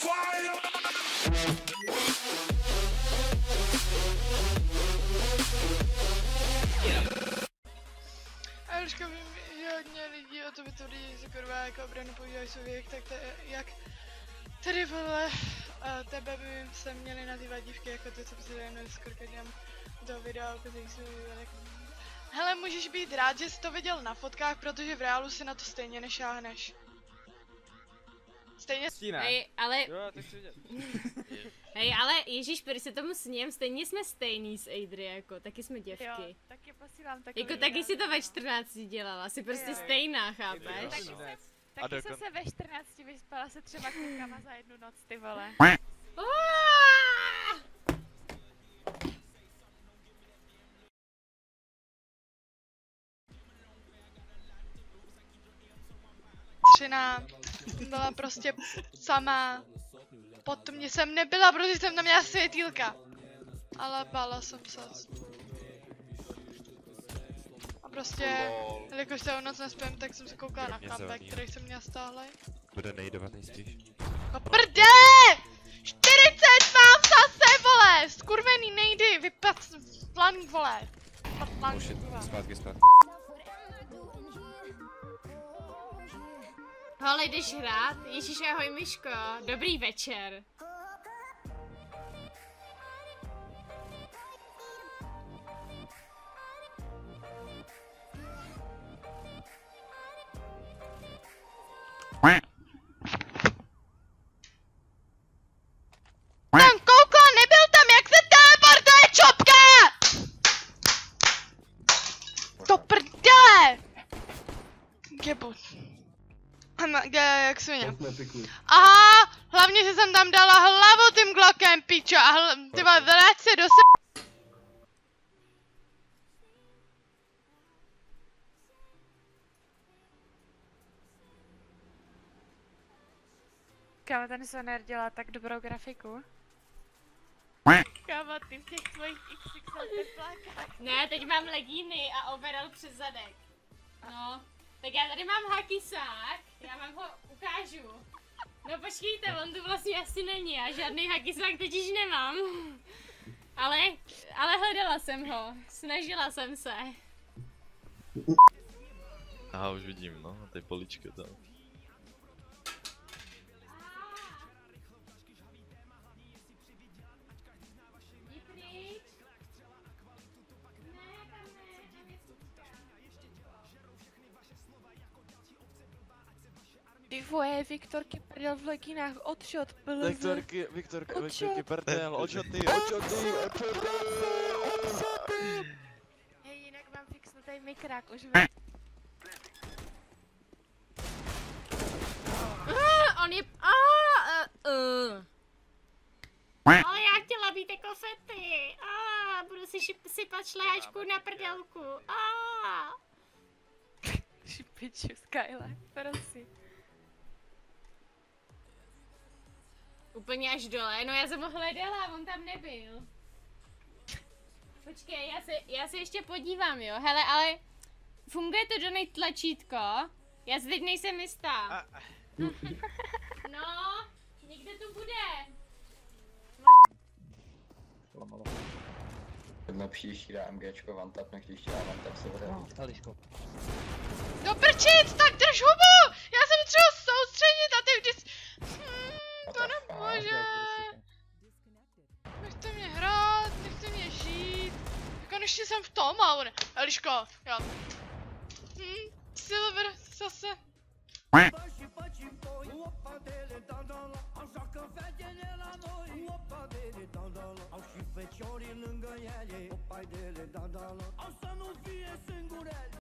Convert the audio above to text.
A Eliška, vím, že hodně lidí o to vytvoří, že kurva jako obranu používají svůj věk, tak to je, jak tady vole, tebe by se měly nazývat dívky jako ty, co si dejme s krokodilem do videa, ukazují svůj věk. Hele, můžeš být rád, že jsi to viděl na fotkách, protože v reálu si na to stejně nešáhneš. Stejně... Hej, ale... Jo, tak si vidět. Hej, ale ježíš, když se tomu sním, stejně jsme stejný s Adri, jako, taky jsme děvky. Jo, taky posílám takový. Jako taky si to ve 14 dělala, jsi prostě Jo. stejná, chápeš? Taky jsem se ve 14 vyspala se 3 klukama za jednu noc, ty vole. Třina byla prostě sama. Potom mě jsem nebyla, protože jsem tam měla světýlka. Ale bála jsem se. A prostě, jelikož celou noc nespím, tak jsem se koukala na comeback, který jsem měla stále. Bude nejdovat nejspíš. No prdele! 40 mám zase, vole! Skurvený nejdy, vypad planý, vole. Oh shit, zpátky. Hele, jdeš hrát? Ježíš, ahoj Myško, dobrý večer. Tam koukla, nebyl tam, jak se teleportuje čopka! To prdele! Gebu. Jak svině. Aha, hlavně, že jsem tam dala hlavu tím Glockem, pičo, a ty vole, vrať se do Kámo, ten sonér dělá tak dobrou grafiku. Kámo, ty v těch svojich XXL teplákách. Ne, teď mám legíny a overall přes zadek. No, tak já tady mám hakisák, já vám ho ukážu. No počkejte, on tu vlastně asi není, já žádný hakisák teď již nemám. Ale hledala jsem ho, snažila jsem se. Aha, už vidím, no, ty poličky tam. Ty vole, Viktorky prdel v legínách, odšot, Viktorky prdel, odšoty. Hej, jinak mám fixnutý mikrák, už On je... Ale já chtěla být jako fety. Budu si sypat šlehačku na prdelku. Šipiču, Skyla, prosím. Úplně až dole, no já jsem ho hledala, on tam nebyl. Počkej, já se ještě podívám, jo, hele, ale funguje to donate tlačítko? Já si teď nejsem jistá. No, někde to bude. Na příští dá MGčko, OneTap, na příští dá OneTap se bude. Do prčic, tak drž hubu! Já jsem třeba soustředit a ty vždy... to nemůže. Nechte mě hrát, nechte mě žít. Konečně jsem v tom, ale ne. Eliško, já. Silver, zase. Au și feciorii lângă ele, o pai de ele, da, da, au să nu fie singurele.